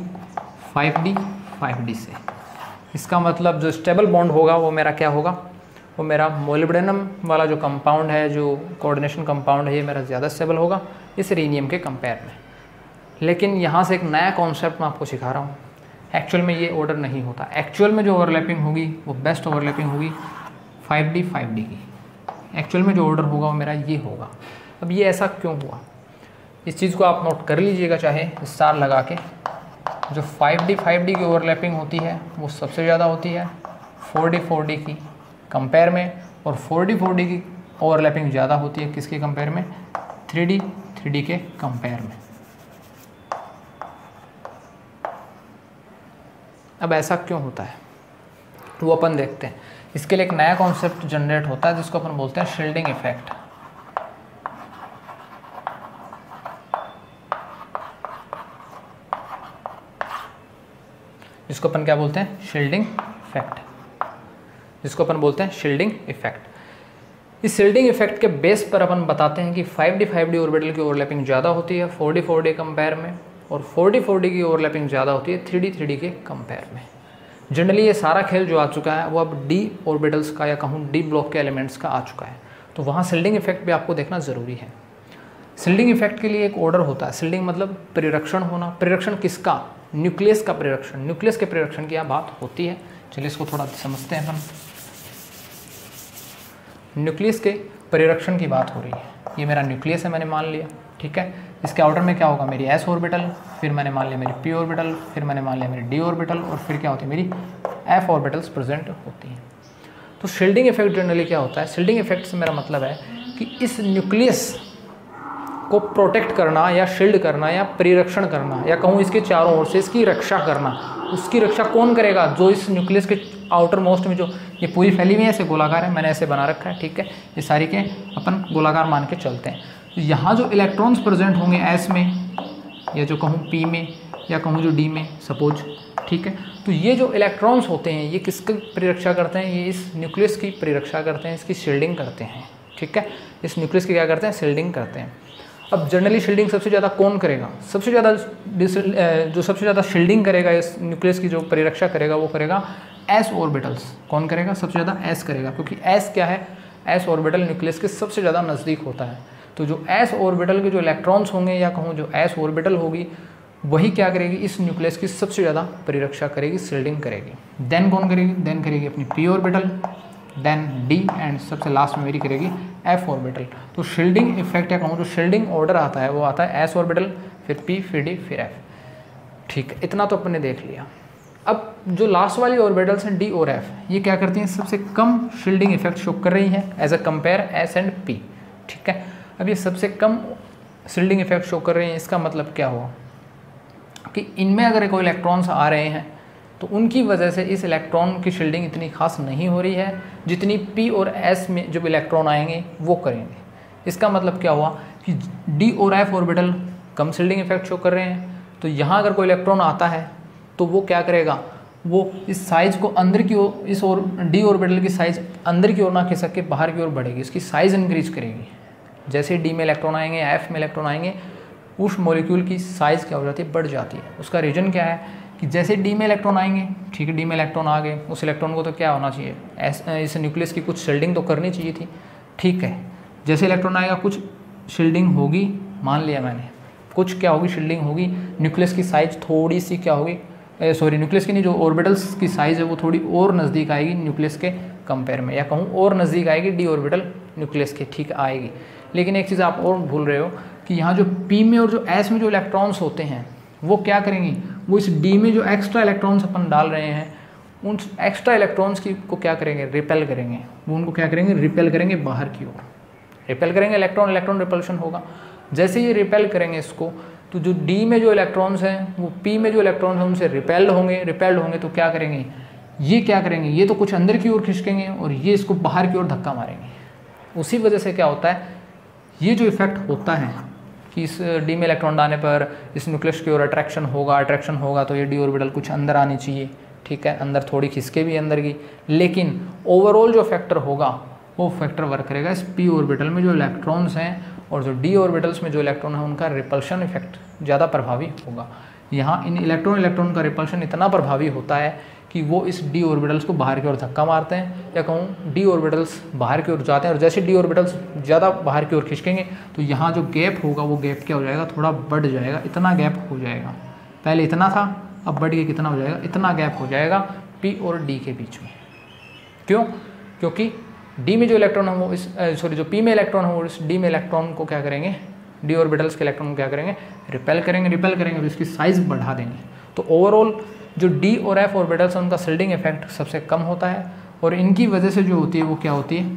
S1: 5D से। इसका मतलब जो स्टेबल बॉन्ड होगा वो मेरा क्या होगा, वो मेरा मोलिब्डेनम वाला जो कंपाउंड है, जो कोऑर्डिनेशन कंपाउंड है, ये मेरा ज़्यादा स्टेबल होगा इस रीनियम के कंपेयर में। लेकिन यहाँ से एक नया कॉन्सेप्ट मैं आपको सिखा रहा हूँ, एक्चुअल में ये ऑर्डर नहीं होता। एक्चुअल में जो ओवरलैपिंग होगी वो बेस्ट ओवरलैपिंग होगी 5D की। एक्चुअल में जो ऑर्डर होगा वो मेरा ये होगा। अब ये ऐसा क्यों हुआ, इस चीज़ को आप नोट कर लीजिएगा चाहे स्टार लगा के। जो 5D की ओवरलैपिंग होती है वो सबसे ज़्यादा होती है 4D की कंपेयर में, और 4D की ओवरलैपिंग ज़्यादा होती है किसके कंपेयर में, 3D के कंपेयर में। अब ऐसा क्यों होता है वो अपन देखते हैं। इसके लिए एक नया कॉन्सेप्ट जनरेट होता है जिसको अपन बोलते हैं शील्डिंग इफेक्ट। जिसको अपन क्या बोलते हैं, शील्डिंग इफेक्ट। जिसको अपन बोलते हैं शील्डिंग इफेक्ट। इस शील्डिंग इफेक्ट के बेस पर अपन बताते हैं कि 5d ऑर्बिटल की ओवरलैपिंग ज़्यादा होती है 4d कंपेयर में, और 4d की ओवरलैपिंग ज़्यादा होती है 3d के कंपेयर में। जनरली ये सारा खेल जो आ चुका है वो अब डी ऑर्बिटल्स का या कहूँ डी ब्लॉक के एलिमेंट्स का आ चुका है, तो वहाँ शील्डिंग इफेक्ट भी आपको देखना ज़रूरी है। शील्डिंग इफेक्ट के लिए एक ऑर्डर होता है, शील्डिंग मतलब परिरक्षण होना। परिरक्षण किसका? न्यूक्लियस का परिरक्षण, न्यूक्लियस के परिरक्षण की यहाँ बात होती है। चलिए इसको थोड़ा समझते हैं अपन। न्यूक्लियस के परिरक्षण की बात हो रही है। ये मेरा न्यूक्लियस है, मैंने मान लिया, ठीक है। इसके आउटर में क्या होगा? मेरी s ऑर्बिटल, फिर मैंने मान लिया मेरी p ऑर्बिटल, फिर मैंने मान लिया मेरी d ऑर्बिटल, और फिर क्या होती है? मेरी f ऑर्बिटल्स प्रेजेंट होती हैं। तो शील्डिंग इफेक्ट जनरली क्या होता है? शील्डिंग इफेक्ट से मेरा मतलब है कि इस न्यूक्लियस को प्रोटेक्ट करना या शील्ड करना या परिरक्षण करना, या कहूँ इसके चारों ओर से इसकी रक्षा करना। उसकी रक्षा कौन करेगा? जो इस न्यूक्लियस के आउटर मोस्ट में जो ये पूरी फैली हुई है, ऐसे गोलाकार है, मैंने ऐसे बना रखा है, ठीक है। ये सारी के अपन गोलाकार मान के चलते हैं। तो यहाँ जो इलेक्ट्रॉन्स प्रेजेंट होंगे s में, या जो कहूँ p में, या कहूँ जो d में सपोज, ठीक है। तो ये जो इलेक्ट्रॉन्स होते हैं ये किसकी परिरक्षा करते हैं? ये इस न्यूक्लियस की परिरक्षा करते हैं, इसकी शील्डिंग करते हैं, ठीक है। इस न्यूक्लियस की क्या करते हैं? शील्डिंग करते हैं। अब जनरली शील्डिंग सबसे ज़्यादा कौन करेगा? सबसे ज़्यादा शील्डिंग करेगा, इस न्यूक्लियस की जो परिरक्षा करेगा वो करेगा s ऑर्बिटल्स। कौन करेगा? सबसे ज़्यादा s करेगा, क्योंकि s क्या है? s ऑर्बिटल न्यूक्लियस के सबसे ज़्यादा नज़दीक होता है। तो जो s ऑर्बिटल के जो इलेक्ट्रॉन्स होंगे, या कहूँ जो s ऑर्बिटल होगी, वही क्या करेगी? इस न्यूक्लियस की सबसे ज़्यादा परिरक्षा करेगी, शील्डिंग करेगी। देन कौन करेगी? देन करेगी अपनी p orbital, then d, and सबसे लास्ट में मेरी करेगी f ऑर्बिटल। तो शील्डिंग इफेक्ट या कहूँ जो शील्डिंग ऑर्डर आता है वो आता है s ऑर्बिटल, फिर p, फिर d, फिर f, ठीक है। इतना तो अपन ने देख लिया। अब जो लास्ट वाली ऑर्बिटल्स हैं d और f, ये क्या करती हैं? सबसे कम शील्डिंग इफेक्ट शो कर रही हैं as a compare s and p, ठीक है। अब ये सबसे कम शील्डिंग इफेक्ट शो कर रही हैं, इसका मतलब क्या हुआ कि इनमें अगर कोई इलेक्ट्रॉन्स आ रहे हैं तो उनकी वजह से इस इलेक्ट्रॉन की शील्डिंग इतनी खास नहीं हो रही है जितनी p और s में जब इलेक्ट्रॉन आएंगे वो करेंगे। इसका मतलब क्या हुआ कि d और f ऑर्बिटल कम शील्डिंग इफेक्ट शो कर रहे हैं। तो यहाँ अगर कोई इलेक्ट्रॉन आता है तो वो क्या करेगा? वो इस साइज़ को अंदर की ओर, इस और d ऑर्बिटल की साइज़ अंदर की ओर ना खिसक के बाहर की ओर बढ़ेगी, इसकी साइज़ इंक्रीज करेगी। जैसे d में इलेक्ट्रॉन आएंगे या f में इलेक्ट्रॉन आएंगे, उस मॉलिक्यूल की साइज़ क्या हो जाती है? बढ़ जाती है। उसका रीज़न क्या है कि जैसे d में इलेक्ट्रॉन आएंगे, ठीक है, d में इलेक्ट्रॉन आ गए, उस इलेक्ट्रॉन को तो क्या होना चाहिए? इस न्यूक्लियस की कुछ शील्डिंग तो करनी चाहिए थी, ठीक है। जैसे इलेक्ट्रॉन आएगा कुछ शील्डिंग होगी, मान लिया मैंने, कुछ क्या होगी? शील्डिंग होगी। न्यूक्लियस की साइज़ थोड़ी सी क्या होगी? न्यूक्लियस की नहीं, जो ऑर्बिटल्स की साइज़ है वो थोड़ी और नज़दीक आएगी न्यूक्लियस के कंपेयर में, या कहूँ और नज़दीक आएगी d ऑर्बिटल न्यूक्लियस के, ठीक आएगी। लेकिन एक चीज़ आप और भूल रहे हो कि यहाँ जो p में और जो s में जो इलेक्ट्रॉन्स होते हैं वो क्या करेंगी? वो इस d में जो एक्स्ट्रा इलेक्ट्रॉन्स अपन डाल रहे हैं, उन एक्स्ट्रा इलेक्ट्रॉन्स की को क्या करेंगे? रिपेल करेंगे। वो उनको क्या करेंगे? रिपेल करेंगे बाहर की ओर, रिपेल करेंगे। इलेक्ट्रॉन रिपल्शन होगा। जैसे ये रिपेल करेंगे इसको, तो जो d में जो इलेक्ट्रॉन्स हैं वो p में जो इलेक्ट्रॉन्स हैं उनसे रिपेल्ड होंगे तो क्या करेंगे? ये क्या करेंगे? ये तो कुछ अंदर की ओर खिसकेंगे और ये इसको बाहर की ओर धक्का मारेंगे। उसी वजह से क्या होता है? ये जो इफेक्ट होता है कि इस d में इलेक्ट्रॉन डालने पर इस न्यूक्लियस की ओर अट्रैक्शन होगा तो ये d ऑर्बिटल कुछ अंदर आनी चाहिए, ठीक है, अंदर थोड़ी खिसके भी अंदर की, लेकिन ओवरऑल जो फैक्टर होगा वो फैक्टर वर्क करेगा इस p ऑर्बिटल में जो इलेक्ट्रॉन्स हैं, और जो d ऑर्बिटल्स में जो इलेक्ट्रॉन है उनका रिपल्शन इफेक्ट ज़्यादा प्रभावी होगा। यहाँ इन इलेक्ट्रॉन का रिपल्शन इतना प्रभावी होता है कि वो इस d ऑर्बिटल्स को बाहर की ओर धक्का मारते हैं, या कहूँ d ऑर्बिटल्स बाहर की ओर जाते हैं, और जैसे d ऑर्बिटल्स ज़्यादा बाहर की ओर खिसकेंगे तो यहाँ जो गैप होगा वो गैप क्या हो जाएगा? थोड़ा बढ़ जाएगा। इतना गैप हो जाएगा, पहले इतना था, अब बढ़ के कितना हो जाएगा? इतना गैप हो जाएगा p और d के बीच में। क्यों? क्योंकि d में जो इलेक्ट्रॉन है वो इस जो p में इलेक्ट्रॉन है वो इस d में इलेक्ट्रॉन को क्या करेंगे? d ऑर्बिटल्स के इलेक्ट्रॉन को क्या करेंगे? रिपेल करेंगे और इसकी साइज़ बढ़ा देंगे। तो ओवरऑल जो d और f ऑर्बिटल्स हैं उनका शील्डिंग इफेक्ट सबसे कम होता है, और इनकी वजह से जो होती है वो क्या होती है?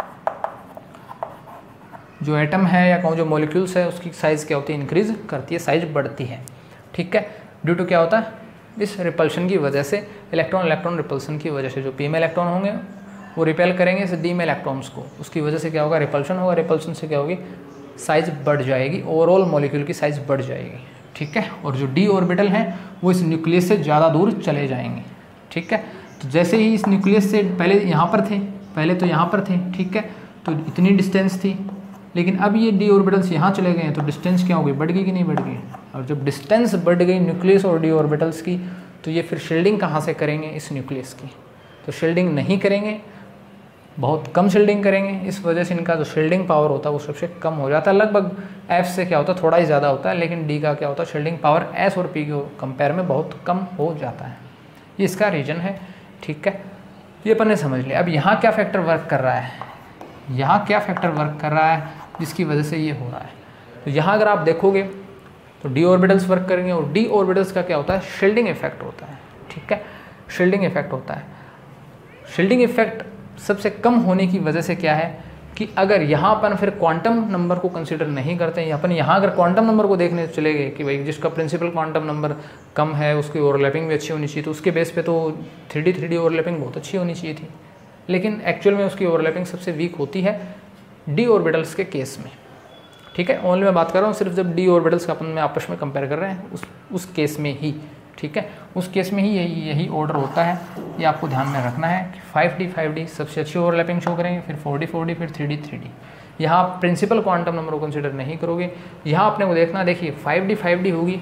S1: जो एटम है या कहूँ जो मॉलिक्यूल्स है उसकी साइज़ क्या होती है? इंक्रीज करती है, साइज़ बढ़ती है, ठीक है। ड्यू टू क्या होता है? इस रिपल्शन की वजह से, इलेक्ट्रॉन रिपल्शन की वजह से जो p में इलेक्ट्रॉन होंगे वो रिपेल करेंगे इस d में इलेक्ट्रॉन्स को, उसकी वजह से क्या होगा? रिपल्शन होगा। रिपल्शन से क्या होगी? साइज़ बढ़ जाएगी, ओवरऑल मॉलिक्यूल की साइज़ बढ़ जाएगी, ठीक है। और जो d ऑर्बिटल हैं वो इस न्यूक्लियस से ज़्यादा दूर चले जाएंगे, ठीक है। तो जैसे ही इस न्यूक्लियस से पहले यहाँ पर थे, पहले तो यहाँ पर थे, ठीक है, तो इतनी डिस्टेंस थी, लेकिन अब ये डी ऑर्बिटल्स यहाँ चले गए हैं तो डिस्टेंस क्या हो गई, बढ़ गई कि नहीं बढ़ गई। और जब डिस्टेंस बढ़ गई न्यूक्लियस और डी ऑर्बिटल्स की, तो ये फिर शील्डिंग कहाँ से करेंगे, इस न्यूक्लियस की, तो शील्डिंग नहीं करेंगे, बहुत कम शील्डिंग करेंगे। इस वजह से इनका जो शील्डिंग पावर होता है वो सबसे कम हो जाता है, लगभग एफ से क्या होता है थोड़ा ही ज़्यादा होता है, लेकिन डी का क्या होता है शील्डिंग पावर एस और पी के कंपेयर में बहुत कम हो जाता है। ये इसका रीजन है, ठीक है, ये अपन ने समझ लिया। अब यहाँ क्या फैक्टर वर्क कर रहा है, यहाँ क्या फैक्टर वर्क कर रहा है जिसकी वजह से ये हो रहा है। तो यहाँ अगर आप देखोगे तो डी ऑर्बिटल्स वर्क करेंगे, और डी ऑर्बिटल्स का क्या होता है, शील्डिंग इफेक्ट होता है, ठीक है, शील्डिंग इफेक्ट होता है। शील्डिंग इफेक्ट सबसे कम होने की वजह से क्या है कि अगर यहाँ अपन फिर क्वांटम नंबर को कंसीडर नहीं करते हैं, अपन यहाँ अगर क्वांटम नंबर को देखने चले गए कि भाई जिसका प्रिंसिपल क्वांटम नंबर कम है उसकी ओवरलैपिंग भी अच्छी होनी चाहिए, तो उसके बेस पे तो 3D ओवरलैपिंग बहुत अच्छी होनी चाहिए थी, लेकिन एक्चुअल में उसकी ओवरलैपिंग सबसे वीक होती है डी ऑर्बिटल्स के केस में, ठीक है। ओनली मैं बात कर रहा हूँ सिर्फ जब डी ऑर्बिटल्स का अपन में आपस में कंपेयर कर रहे हैं उस केस में ही, ठीक है, उस केस में ही यही ऑर्डर होता है। ये आपको ध्यान में रखना है कि 5D सबसे अच्छी ओवरलैपिंग शो करेंगे, फिर 4D फिर 3D। यहाँ आप प्रिंसिपल क्वांटम नंबर को कंसिडर नहीं करोगे। यहाँ आपने को देखना, देखिए 5D होगी,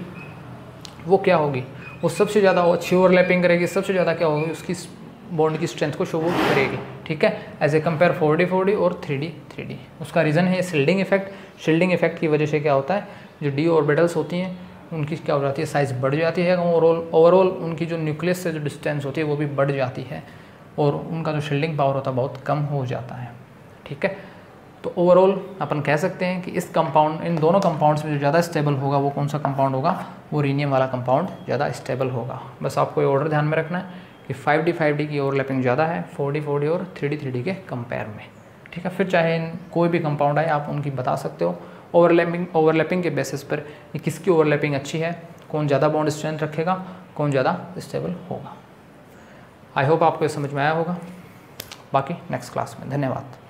S1: वो क्या होगी, वो सबसे ज़्यादा अच्छी ओवरलैपिंग करेगी, सबसे ज़्यादा क्या होगी उसकी बॉन्ड की स्ट्रेंथ को शो करेगी, ठीक है, एज ए कंपेयर 4D और 3D। उसका रीज़न है शील्डिंग इफेक्ट। शील्डिंग इफेक्ट की वजह से क्या होता है, जो डी ऑर्बिटल्स होती हैं उनकी क्या हो जाती है, साइज़ बढ़ जाती है, ओवरऑल उनकी जो न्यूक्लियस से जो डिस्टेंस होती है वो भी बढ़ जाती है, और उनका जो शील्डिंग पावर होता है बहुत कम हो जाता है, ठीक है। तो ओवरऑल अपन कह सकते हैं कि इस कंपाउंड, इन दोनों कंपाउंड्स में जो ज़्यादा स्टेबल होगा वो कौन सा कंपाउंड होगा, वो रीनियम वाला कंपाउंड ज़्यादा स्टेबल होगा। बस आपको ये ऑर्डर ध्यान में रखना है कि 5D की ओवरलैपिंग ज़्यादा है 4D और 3D के कंपेयर में, ठीक है। फिर चाहे कोई भी कंपाउंड आए आप उनकी बता सकते हो ओवरलैपिंग के बेसिस पर कि किसकी ओवरलैपिंग अच्छी है, कौन ज़्यादा बॉन्ड स्ट्रेंथ रखेगा, कौन ज़्यादा स्टेबल होगा। आई होप आपको ये समझ में आया होगा। बाकी नेक्स्ट क्लास में। धन्यवाद।